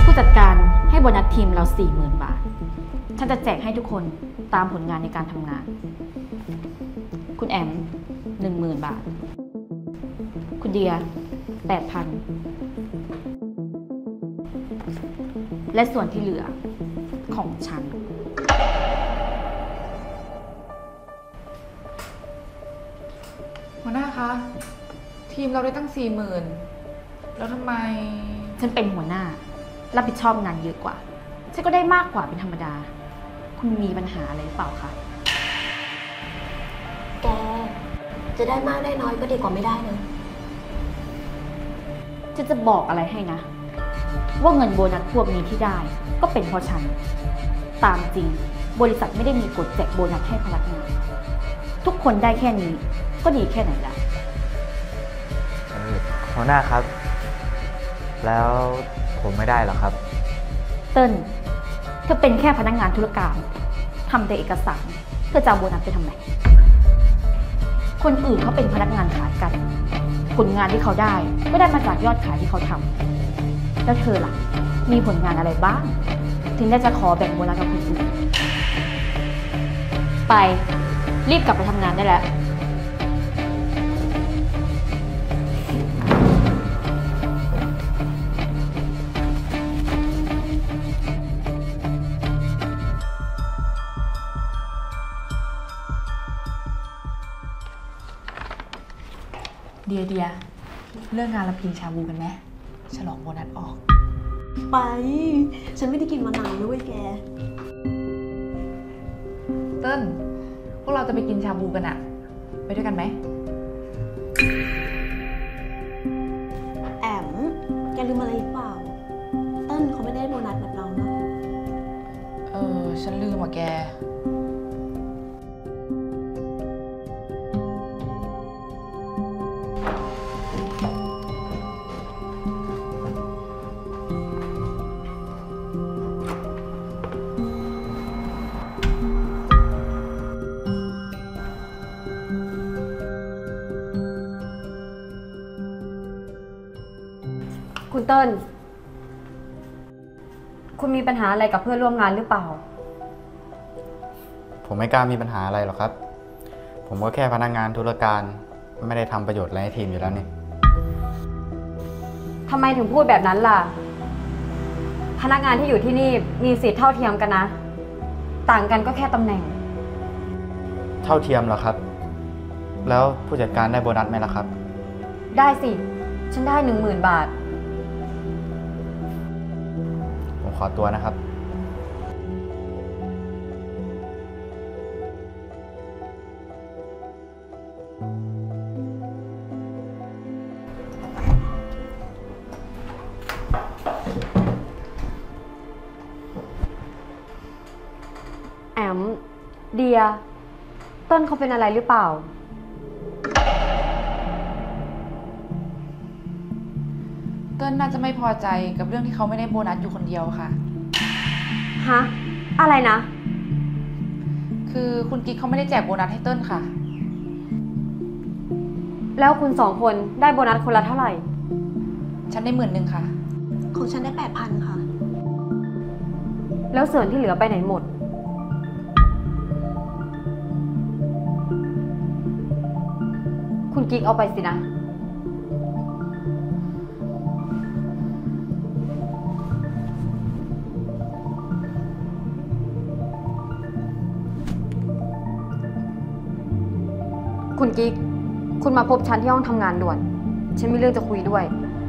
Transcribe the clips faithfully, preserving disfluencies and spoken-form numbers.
ผู้จัดการให้โบนัสทีมเราสี่หมื่นบาทฉันจะแจกให้ทุกคนตามผลงานในการทำงานคุณแอมหนึ่งหมื่นบาทคุณเดียแปดพันและส่วนที่เหลือของฉันหัวหน้าคะทีมเราได้ตั้งสี่หมื่นแล้วทำไมฉันเป็นหัวหน้ารับผิดชอบงานเยอะกว่าฉันก็ได้มากกว่าเป็นธรรมดาคุณมีปัญหาอะไรหรือเปล่าคะแกจะได้มากได้น้อยก็ดีกว่าไม่ได้นะฉันจะบอกอะไรให้นะว่าเงินโบนัสพวกนี้ที่ได้ก็เป็นเพราะฉันตามจริงบริษัทไม่ได้มีกฎแจกโบนัสให้พนักงานทุกคนได้แค่นี้ก็ดีแค่ไหนล่ะหัวหน้าครับแล้วผมไม่ได้หรอครับเติ้ลเธอเป็นแค่พนักงานธุรการทำแต่เอกสารเธอจะเอาโบนัสไปทำไมคนอื่นเขาเป็นพนักงานขายกันผลงานที่เขาได้ก็ได้มาจากยอดขายที่เขาทำแล้วเธอล่ะมีผลงานอะไรบ้างถึงได้จะขอแบ่งโบนัสกับคนอื่นไปรีบกลับไปทำงานได้แล้วเดียเดียเรื่องงานเรากินชาบูกันไหมฉลองโบนัสออกไปฉันไม่ได้กินมานานด้วยแกเติ้ลพวกเราจะไปกินชาบูกันอะไปด้วยกันไหมแอมแกลืมอะไรหรือเปล่าเติ้ลเขาไม่ได้โบนัสแบบเรานะเออฉันลืมอ่ะแกคุณเติ้ลคุณมีปัญหาอะไรกับเพื่อนร่วมงานหรือเปล่าผมไม่กล้ามีปัญหาอะไรหรอกครับผมก็แค่พนักงานธุรการไม่ได้ทำประโยชน์อะไรให้ทีมอยู่แล้วนี่ทำไมถึงพูดแบบนั้นล่ะพนักงานที่อยู่ที่นี่มีสิทธิ์เท่าเทียมกันนะต่างกันก็แค่ตำแหน่งเท่าเทียมเหรอครับแล้วผู้จัดการได้โบนัสไหมล่ะครับได้สิฉันได้หนึ่งหมื่นบาทผมขอตัวนะครับแอมเดียต้นเขาเป็นอะไรหรือเปล่าเติ้ลน่าจะไม่พอใจกับเรื่องที่เขาไม่ได้โบนัสอยู่คนเดียวค่ะฮะอะไรนะคือคุณกิ๊กเขาไม่ได้แจกโบนัสให้เติ้ลค่ะแล้วคุณสองคนได้โบนัสคนละเท่าไหร่ฉันได้หมื่นหนึ่งค่ะของฉันได้แปดพันค่ะแล้วส่วนที่เหลือไปไหนหมดคุณกิ๊กเอาไปสินะคุณกิ๊กคุณมาพบฉันที่ห้องทำงานด่วนฉันมีเรื่องจะคุยด้วย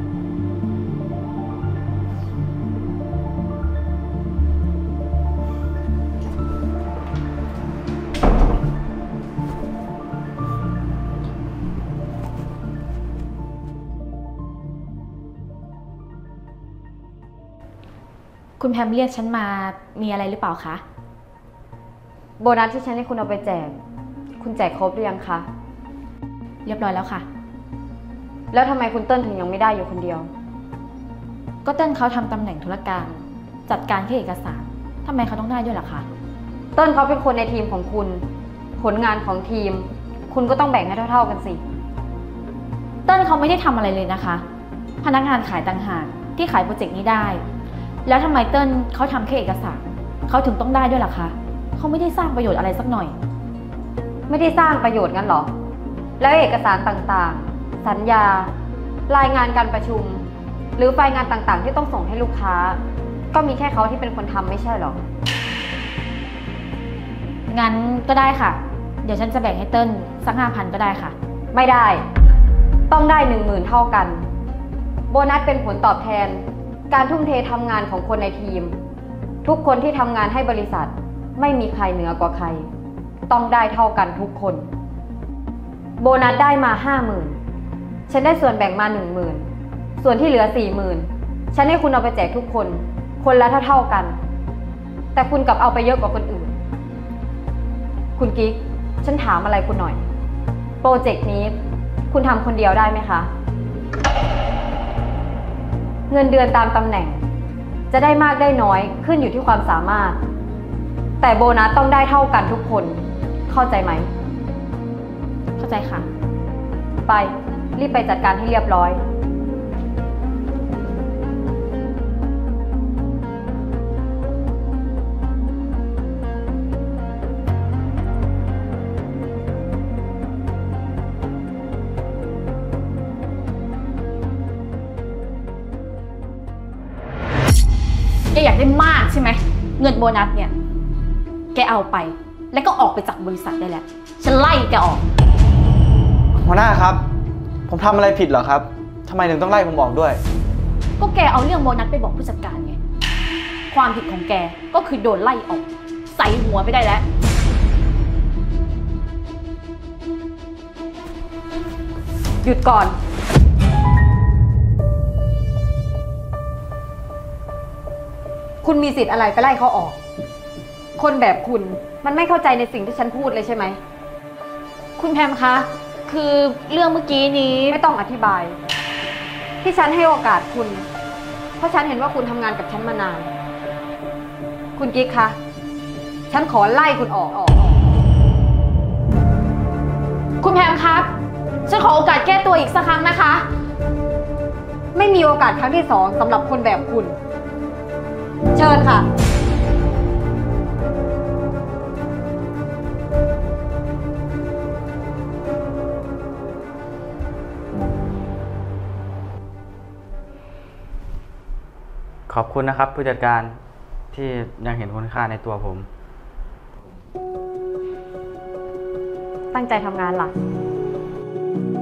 คุณแพมเรียกฉันมามีอะไรหรือเปล่าคะโบนัสที่ฉันให้คุณเอาไปแจกคุณแจกครบหรือยังคะเรียบร้อยแล้วค่ะแล้วทำไมคุณเติ้ลถึงยังไม่ได้อยู่คนเดียวก็เติ้ลเขาทำตำแหน่งธุรการจัดการแค่เอกสารทำไมเขาต้องได้ด้วยล่ะคะเติ้ลเขาเป็นคนในทีมของคุณผลงานของทีมคุณก็ต้องแบ่งให้เท่าๆกันสิเติ้ลเขาไม่ได้ทำอะไรเลยนะคะพนักงานขายต่างหากที่ขายโปรเจกต์นี้ได้แล้วทำไมเติ้ลเขาทำแค่เอกสารเขาถึงต้องได้ด้วยล่ะคะเขาไม่ได้สร้างประโยชน์อะไรสักหน่อยไม่ได้สร้างประโยชน์งั้นเหรอ แล้วเอกสารต่างๆ สัญญา รายงานการประชุม หรือไฟล์งานต่างๆ ที่ต้องส่งให้ลูกค้า ก็มีแค่เขาที่เป็นคนทำไม่ใช่หรองั้นก็ได้ค่ะ เดี๋ยวฉันจะแบ่งให้เติ้ลสักห้าพันก็ได้ค่ะไม่ได้ ต้องได้หนึ่งหมื่นเท่ากัน โบนัสเป็นผลตอบแทน การทุ่มเททำงานของคนในทีม ทุกคนที่ทำงานให้บริษัทไม่มีใครเหนือกว่าใคร ต้องได้เท่ากันทุกคน โบนัสได้มาห้าหมื่นฉันได้ส่วนแบ่งมาหนึ่งหมื่นส่วนที่เหลือสี่หมื่นฉันให้คุณเอาไปแจกทุกคน คนละเท่าๆกัน แต่คุณกลับเอาไปเยอะกว่าคนอื่น คุณกิ๊กฉันถามอะไรคุณหน่อย โปรเจกต์นี้คุณทำคนเดียวได้ไหมคะ เงินเดือนตามตำแหน่ง จะได้มากได้น้อยขึ้นอยู่ที่ความสามารถ แต่โบนัสต้องได้เท่ากันทุกคน เข้าใจไหมเข้าใจค่ะไปรีบไปจัดการให้เรียบร้อยแกอยากได้มากใช่ไหมเงินโบนัสเนี่ยแกเอาไปแล้วก็ออกไปจากบริษัทได้แล้วฉันไล่แกออกหัวหน้าครับ ผมทำอะไรผิดเหรอครับทำไมถึงต้องไล่ผมออกด้วยก็แกเอาเรื่องโบนัสไปบอกผู้จัดการไงความผิดของแกก็คือโดนไล่ออกใส่หัวไม่ได้แล้วหยุดก่อน คุณมีสิทธิ์อะไรไปไล่เขาออก คนแบบคุณมันไม่เข้าใจในสิ่งที่ฉันพูดเลยใช่ไหมคุณแพมคะคือเรื่องเมื่อกี้นี้ไม่ต้องอธิบาย ที่ฉันให้โอกาสคุณ เพราะฉันเห็นว่าคุณทำงานกับฉันมานาน คุณกิ๊กคะ ฉันขอไล่คุณออกคุณแพมครับฉันขอโอกาสแก้ตัวอีกสักครั้งนะคะไม่มีโอกาสครั้งที่สองสำหรับคนแบบคุณ เชิญค่ะขอบคุณนะครับผู้จัดการที่ยังเห็นคุณค่าในตัวผมตั้งใจทำงานล่ะ